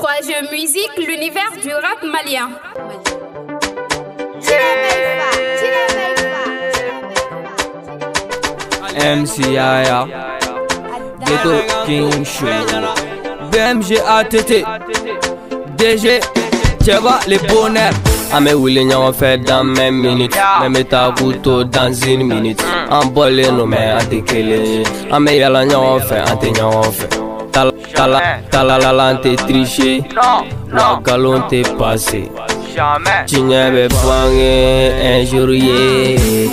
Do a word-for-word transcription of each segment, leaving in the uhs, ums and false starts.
trois jeux musique, l'univers du rap malien. M C I A Ghetto King Show B M G A T T D G Tcheba les bonheurs. Ame wili ɲɔgɔn fɛ dans même minute, mɛ bɛ taa k'u to dans une minute. An bɔlen no mɛ an tɛ kelen ye, an bɛ yala ɲɔgɔn fɛ an tɛ ɲɔgɔn fɛ. Tala tala talalala an tɛ tricher, wa nkalon tɛ passer. Tiɲɛ bɛ bange un jour ye.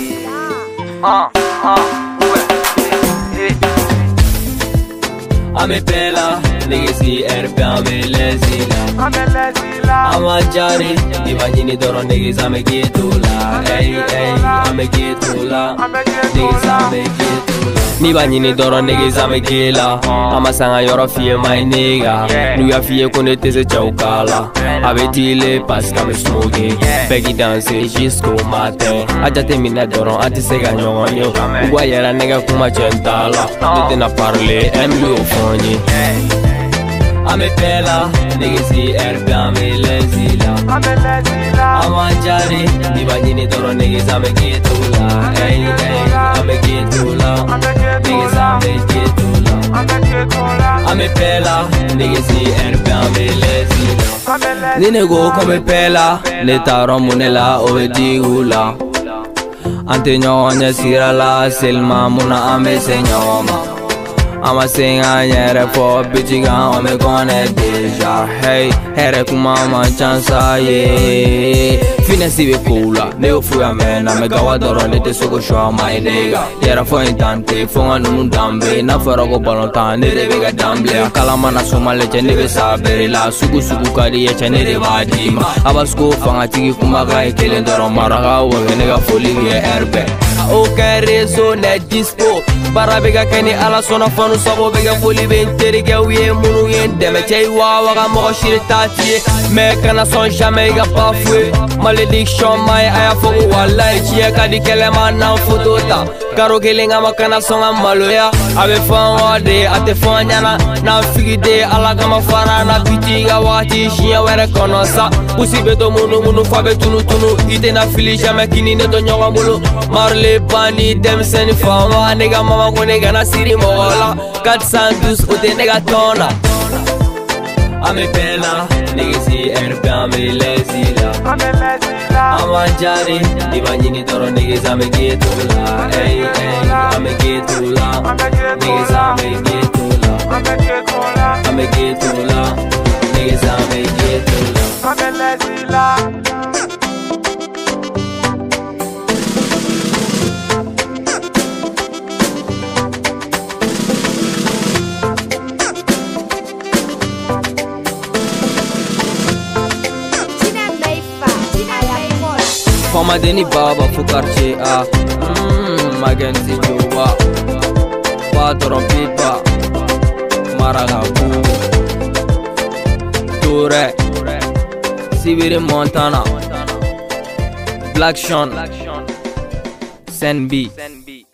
Ame pela, nigesi erbe ame lezila. Ama jari, ibanyini doro niggas ame getula. Ey ey, ame getula. Niggas ame getula. Nibanyini doro niggas ame gela. Ama sanga yoro fie my nigga. Nuya fie kone tese chaukala. Abe dile parce qu'ame smoke. Peggy danse jusqu'au matin. Ajate mina doro ati sega nyonyo. Uwa yera nigga kuma chentala. Tete na parle, em lui au fond. Ame pela, nigesi erbe ame lezila. Ama jari, ibanyini doro niggas ame getula. Ey ey, ame getula. Niggas ame getula. Ame pela, nigesi erbe ame lezila. Nine go come pela, ne taro munela ove digula. Ante ɲɔgɔn sira la selma muna ame seɲɔgɔn. I'ma sing a nyere for bitch gan on me gonna deja. Hey, here kuma ma chance ye. Finesse be coola, ne ofuya man. Na me gawa doro ne te soko show my nigga. Yera for intante, fonga nunu dambe. Na fora go balontan, ne de vega damble. Kalama na soma leche ne be sabere la. Sugu sugu kadi ye chane de badima. Abasko fanga tigi kuma ga ekele doro maraga wo nega foli ye erbe. Aucun réseau n'est dispo. Bara bega kani ala sona fanu sabo bega foli ben terige uye munu yen deme chei wa waga mo shiri tati me kana son jamais ga pas foué malédiction mai aya fogo wallahi chie kadi kelema na fotota karo kelinga makana songa maloya abe fan wade ate fanyana na figide ala kama fara na pitiga wati shia were konosa usibe to munu munu fabe tunu tunu ite na fili jamais kini ne to nyoga mulu marle bani dem sen fama nega mama ko nega na siri mola quatre cent douze ote nega tona. Ame pela, nigesi erbe ame lezila. Ama jari, ibanyini doro niggas ame getula. Ey ey, ame getula. Niggas ame getula. Ame getula. Niggas ame getula. Ame lezila. Fama deni baba fu quartier A. Mmm, magenzi jowa. Patron pipa. Maragabu. Toure. Sibiri Montana. Black Sean. Senbi.